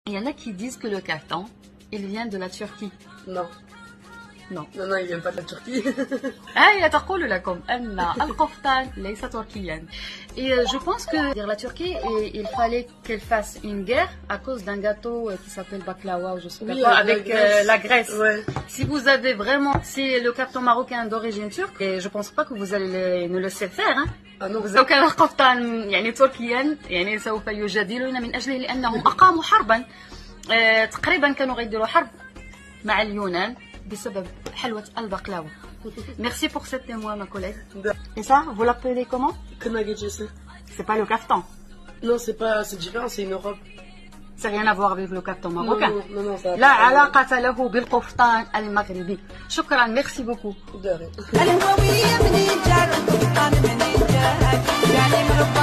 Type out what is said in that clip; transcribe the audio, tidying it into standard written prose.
Il y en a qui disent que le kaftan, il vient de la Turquie. Non. Non. Non, non, il vient pas de la Turquie. هي تقول لكم أن القفطان ليس تركيا. Et je pense que dire la Turquie, il fallait qu'elle fasse une guerre à cause d'un gâteau qui s'appelle baklawa ou je sais pas quoi, avec la Grèce. Ouais. Si vous avez vraiment, si le kaftan marocain d'origine turque, et je pense pas que vous allez ne le savez faire, hein. لو كان القفطان يعني تركيا يعني سوف يجادلون من أجله لأنهم أقاموا حربا تقريبا كانوا غيديروا حرب مع اليونان بسبب حلوة البقلاوة. Merci pour cette témoin, ma collègue. Et ça, vous l'appelez comment? Kınagecesi. C'est pas le kaftan. Non, c'est différent, c'est une robe. Ça n'a rien à voir avec le kaftan marocain. Non, non, ça. لا علاقة له بالقفطان المغربي. شكرا, merci beaucoup. De rien.